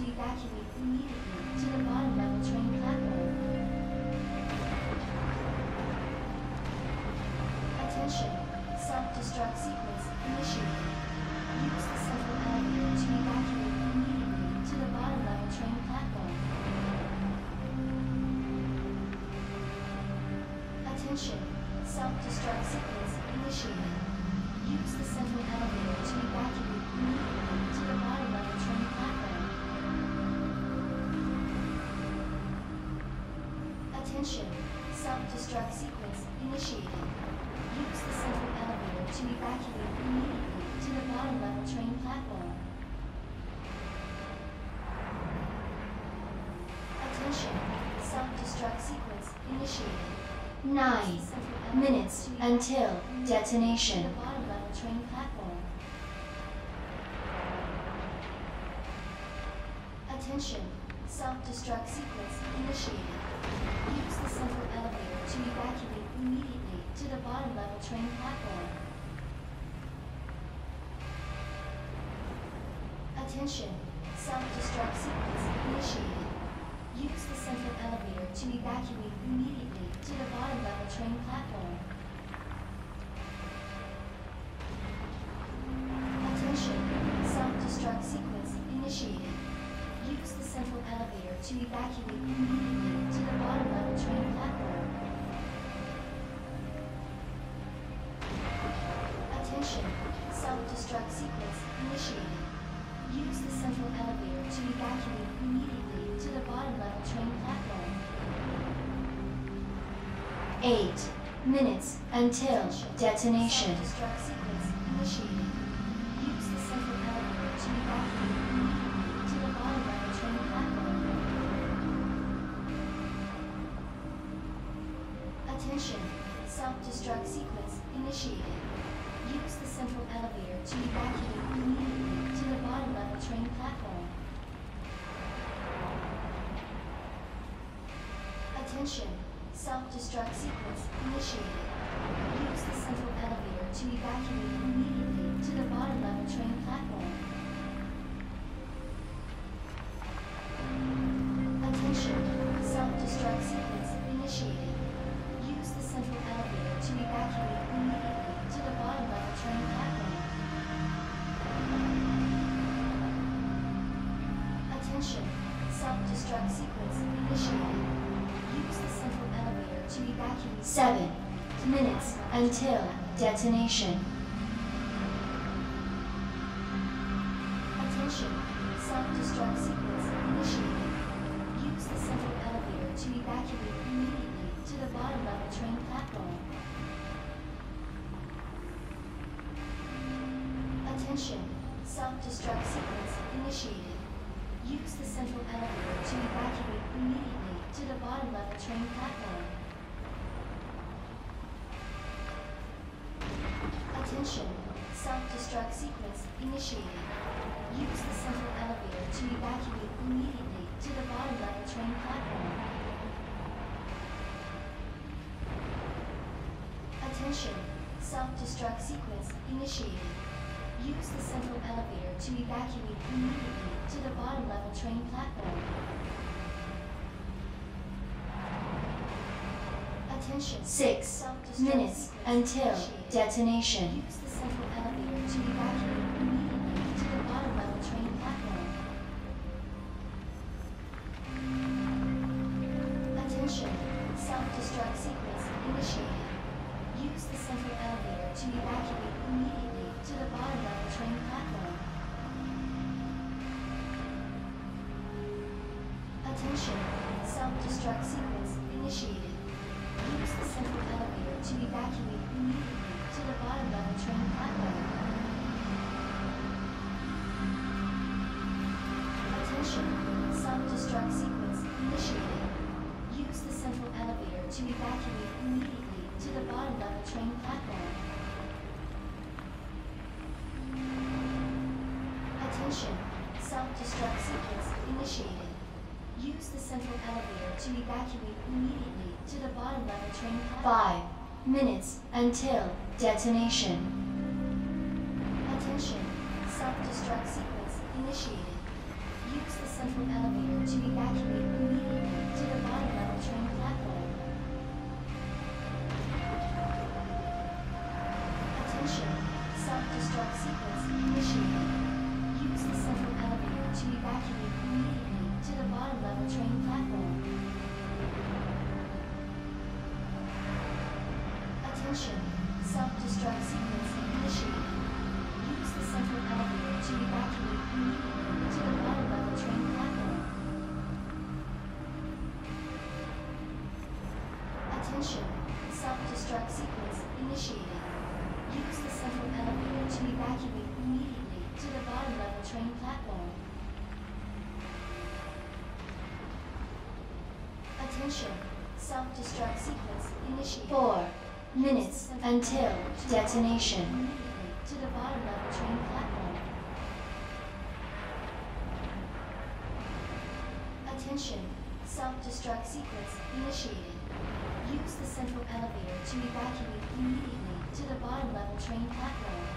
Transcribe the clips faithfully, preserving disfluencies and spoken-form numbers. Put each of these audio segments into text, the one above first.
evacuate immediately to the bottom level train platform. Attention, self-destruct sequence initiated. Use the central elevator to evacuate immediately to the bottom level train platform. Attention, self-destruct sequence initiated. Use the central elevator to evacuate immediately to the bottom level train platform. Attention, self-destruct sequence initiated. Use the central elevator to evacuate immediately to the bottom level train platform. Attention, self-destruct sequence initiated. Nine minutes until detonation. To the bottom level train platform. Attention, self-destruct sequence initiated. Use the central elevator to evacuate immediately to the bottom level train platform. Attention, self-destruct sequence initiated. Use the central elevator to evacuate immediately to the bottom level train platform. Attention, self-destruct sequence initiated. Use the central elevator to evacuate immediately to the bottom level train platform. Attention, self-destruct sequence initiated. Use the central elevator to evacuate immediately to the bottom level train platform. Eight minutes until detonation. Self-destruct sequence initiated. Use the central elevator to evacuate immediately to the bottom level train platform. Attention, self-destruct sequence initiated. Use the central elevator to evacuate immediately to the bottom level train platform. Attention, self-destruct sequence initiated. Use the central elevator to evacuate immediately to the bottom level train platform. Attention, self-destruct sequence initiated. Use the central elevator to evacuate immediately to the bottom level train platform. Attention, self-destruct sequence initiated. Use the central elevator to evacuate. Seven minutes until detonation. Attention, self-destruct sequence initiated. Use the central elevator to evacuate immediately to the bottom level train platform. Attention, self-destruct sequence initiated. Use the central elevator to evacuate immediately to the bottom level train platform. Attention, self-destruct sequence initiated. Use the central elevator to evacuate immediately to the bottom level train platform. Attention, self-destruct sequence initiated. Use the central elevator to evacuate immediately to the bottom level train platform. Attention. Six minutes until detonation. Use the central elevator to evacuate immediately to the bottom level train platform. Attention. Self-destruct sequence initiated. Use the central elevator to evacuate immediately to the bottom level train platform. Attention, self-destruct sequence initiated. Use the central elevator to evacuate immediately to the bottom level train platform. Attention, self-destruct sequence initiated. Use the central elevator to evacuate immediately to the bottom level train platform. Attention, self-destruct sequence initiated. Use the central elevator to evacuate immediately to the bottom level train platform. Five minutes until detonation. Attention, self-destruct sequence initiated. Use the central elevator to evacuate immediately to the bottom level train platform. Attention, self-destruct sequence initiated. Use the central elevator to evacuate immediately to the bottom level train platform. Attention, self-destruct sequence initiated. Use the central elevator to evacuate immediately to the bottom level train platform. Attention, self-destruct sequence initiated. Use the central elevator to evacuate immediately to the bottom level train platform. Attention, self-destruct sequence initiated. Four minutes until detonation. To the bottom level train platform. Attention, self-destruct sequence initiated. Use the central elevator to evacuate immediately to the bottom level train platform.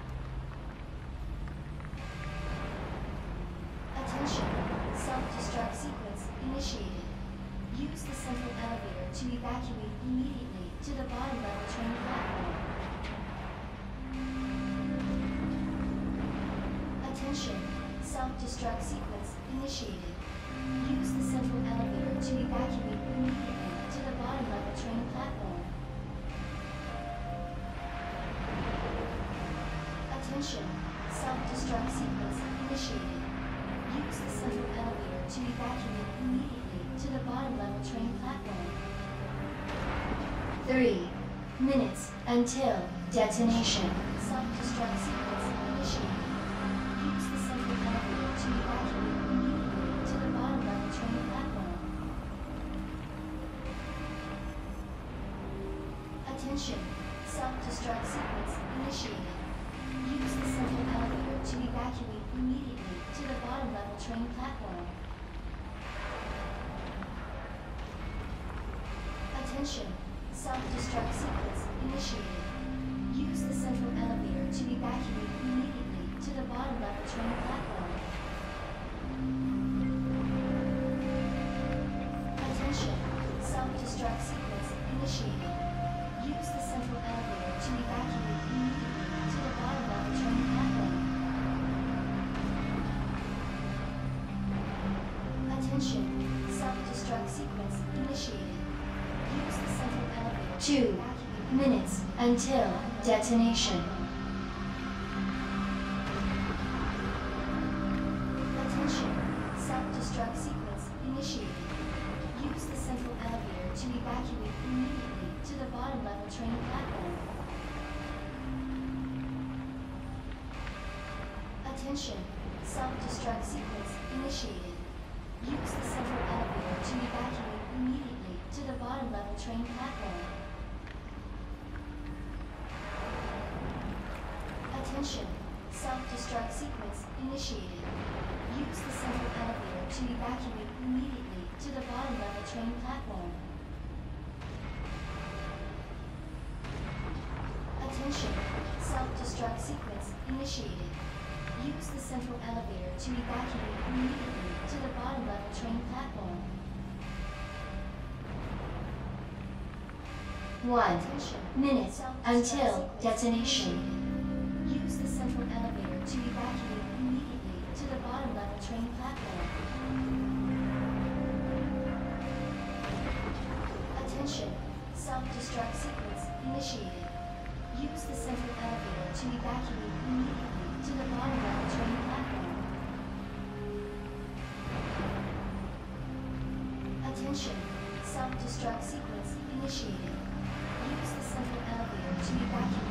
Attention, self-destruct sequence initiated. Use the central elevator to evacuate immediately to the bottom level train platform. Attention, self-destruct sequence initiated. Use the central elevator to evacuate immediately to the bottom level train platform. Attention, self-destruct sequence initiated. Use the central elevator to evacuate immediately to the bottom level train platform. Three minutes until detonation. Self-destruct sequence initiated. Use the central elevator to evacuate immediately to the bottom level train platform. Attention, self-destruct sequence initiated. Use the central elevator to evacuate immediately to the bottom level train platform. Attention, self-destruct sequence initiated. Use the central elevator to evacuate immediately to the bottom level train platform. Attention, self-destruct sequence initiated. Use the central elevator to evacuate immediately to the bottom level train platform. Attention, self-destruct sequence initiated. Use the central elevator. Two minutes until detonation. Attention, self-destruct sequence initiated. Use the central elevator to evacuate immediately to the bottom level train platform. Attention, self-destruct sequence initiated. Use the central elevator to evacuate immediately to the bottom level train platform. Attention, self-destruct sequence initiated. Use the central elevator to evacuate immediately to the bottom level train platform. Attention, self-destruct sequence initiated. Use the central elevator to evacuate immediately to the bottom level train platform. One minute until detonation. Use the central elevator to evacuate immediately to the bottom level train platform. Attention, self-destruct sequence initiated. Use the central elevator to evacuate immediately to the bottom level train platform. Attention, self-destruct sequence initiated. Use the central elevator to evacuate